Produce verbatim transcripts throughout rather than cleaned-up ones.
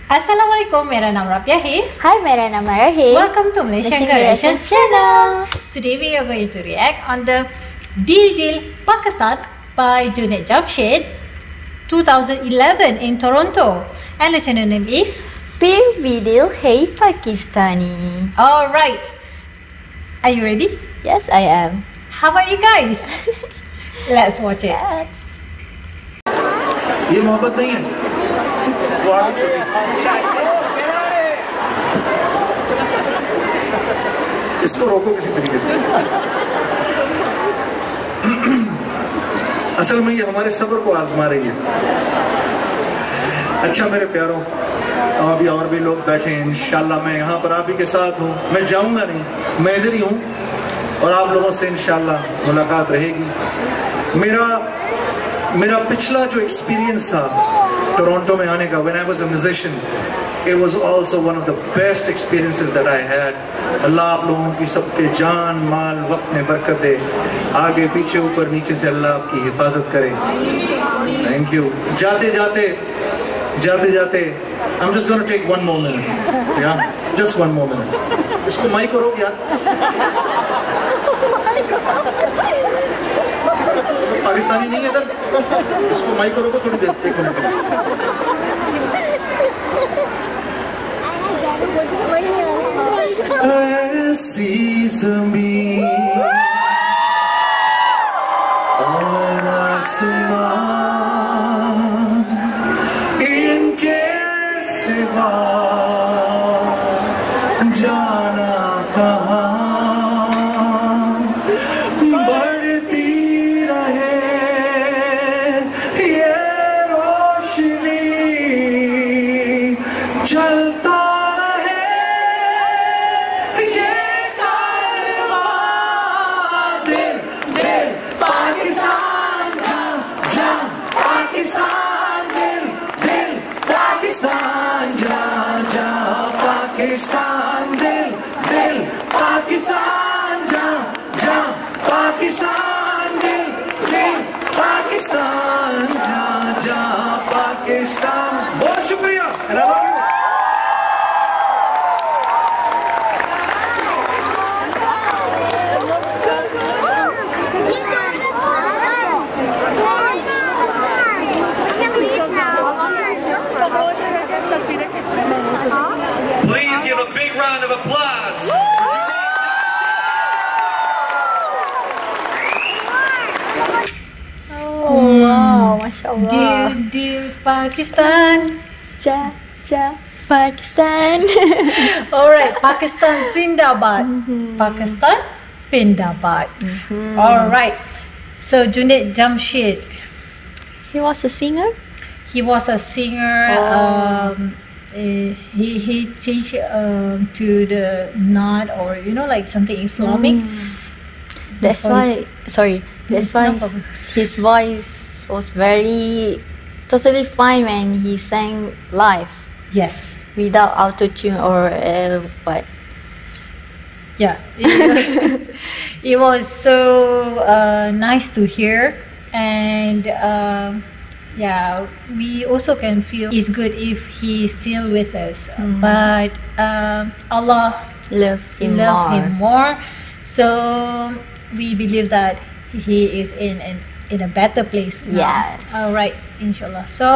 Assalamualaikum, मेरा नाम राबिया है. Hi, मेरा नाम आरा है. Welcome to Malaysian Creations channel. Today we are going to react on the Dil Dil Pakistan by Junaid Jamshid, twenty eleven in Toronto, and the channel name is Peer Video Hey Pakistani. All right. Are you ready? Yes, I am. How about you guys? Let's watch it. Yes. ये मोहब्बत नहीं है. वो आगे चली. इसको रोको किसी तरीके से. असल में ये हमारे सब्र को आजमा रही है. अच्छा मेरे प्यारों, अभी और भी लोग बैठे हैं. इंशाल्लाह मैं यहाँ पर आप ही के साथ हूँ. मैं जाऊँगा नहीं, मैं इधर ही हूँ और आप लोगों से इंशाल्लाह मुलाकात रहेगी. मेरा मेरा पिछला जो एक्सपीरियंस था टोरंटो में आने का, when I was a musician, it was also one of the best experiences that I had. अल्लाह आप लोगों की सबके जान माल वक्त में बरकत दे. आगे पीछे ऊपर नीचे से अल्लाह आपकी हिफाजत करे. Thank you. जाते जाते जाते जाते I'm just going to take one more minute. Yeah, just one more minute. इसको माइक करो क्या? पाकिस्तानी नहीं है इधर. इसको माइक करो को थोड़ी देर, एक मिनट. ऐसी ज़मीन और आसमान इनके सिवा जाना कहाँ. चलता रहे ये कारवां. दिल दिल पाकिस्तान, जान जान पाकिस्तान. दिल दिल पाकिस्तान, जान जान पाकिस्तान. दिल दिल पाकिस्तान, जान जान पाकिस्तान. दिल दिल पाकिस्तान, जान जान पाकिस्तान. बहुत शुक्रिया. Please give a big round of applause. Oh wow, mashallah. Dil Dil Pakistan. Ja ja Pakistan. Alright, Pakistan Zindabad. Mm-hmm. Pakistan Pindabad. Mm-hmm. Alright. So Junaid Jamshid, He was a singer. he was a singer. Oh. Um, eh, he he changed um, to the not or you know like something Islamic. Mm. That's Sorry. why. Sorry. That's No why problem. his voice was very totally fine when he sang live Yes. without auto tune or uh, what. Yeah. It was so uh, nice to hear, and um, yeah, we also can feel it's good if he's still with us. Mm. But um, Allah Love him love more. him more, so we believe that he is in in, in a better place now. Yes. All right, inshallah. So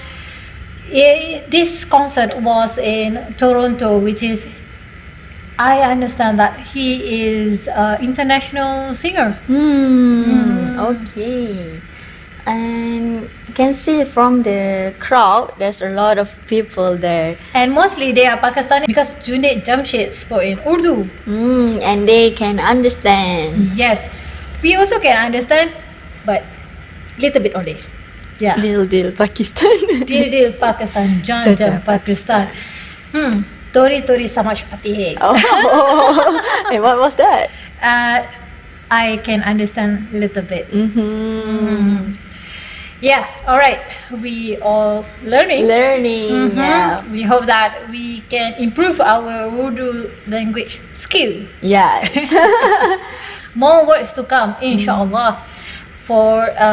i this concert was in Toronto, which is, I understand that he is an international singer. Hmm. Mm. Okay. And you can see from the crowd, there's a lot of people there. And mostly they are Pakistani because Junaid Jamshid spoke in Urdu. Hmm. And they can understand. Yes, we also can understand, but little bit only. Yeah. Dil Dil Pakistan. Dil Dil Pakistan, Jan Jan Jan Jan Pakistan. Hmm. Tori Tori Samaj Pati Hai. Oh. And what was that? Uh, I can understand a little bit. Mm-hmm. Mm. Yeah. All right. We all learning. Learning. Mhm. Yeah. We hope that we can improve our Urdu language skill. Yes. More words to come, inshallah. For uh,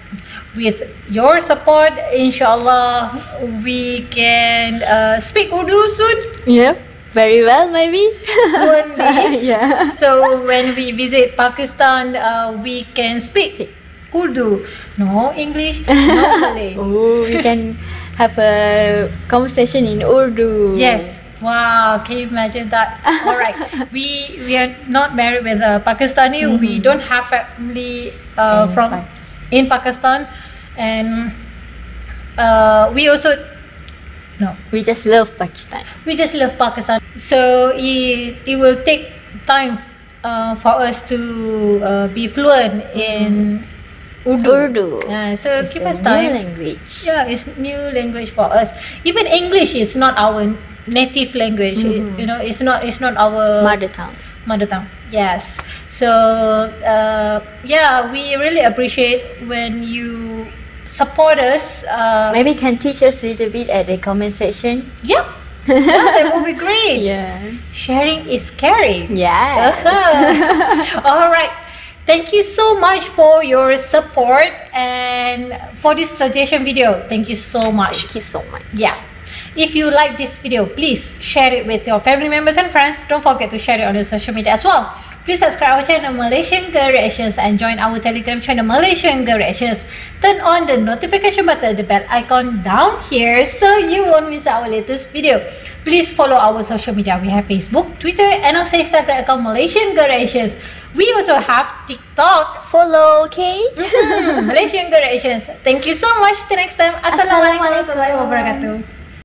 with your support, inshallah, we can uh, speak Urdu soon. Yep, very well maybe. Fluently. Yeah. So when we visit Pakistan, uh, we can speak Urdu. No English, no Malay. Oh, we can have a conversation in Urdu. Yes. Wow, can you imagine that? All right. We we are not married with a Pakistani. Mm-hmm. We don't have family uh, In from Pakistan. in Pakistan, and uh, we also no. We just love Pakistan. We just love Pakistan. So it, it will take time uh, for us to uh, be fluent in Urdu. Urdu. Uh, so It's give a us time. new language. Yeah, it's new language for us. Even English is not our native language. Mhm. You know, it's not it's not our Mother tongue. mother tongue. Yes. So uh, yeah, we really appreciate when you support us. Uh, Maybe can teach us a little bit at the comment section. yeah, yeah, that will be great. Yeah. Sharing is caring. Yes. All right. Thank you so much for your support and for this suggestion video. Thank you so much. Thank you so much. Yeah. If you like this video, please share it with your family members and friends. Don't forget to share it on your social media as well. Please subscribe our channel Malaysian Girl Reactions and join our Telegram channel Malaysian Girl Reactions. Turn on the notification button, the bell icon down here so you won't miss our latest video. Please follow our social media. We have Facebook, Twitter, and also Instagram account Malaysian Girl Reactions. We also have TikTok. Follow, okay? Mhm, Malaysian Girl Reactions. Thank you so much. Till next time. Assalamualaikum warahmatullahi wabarakatuh.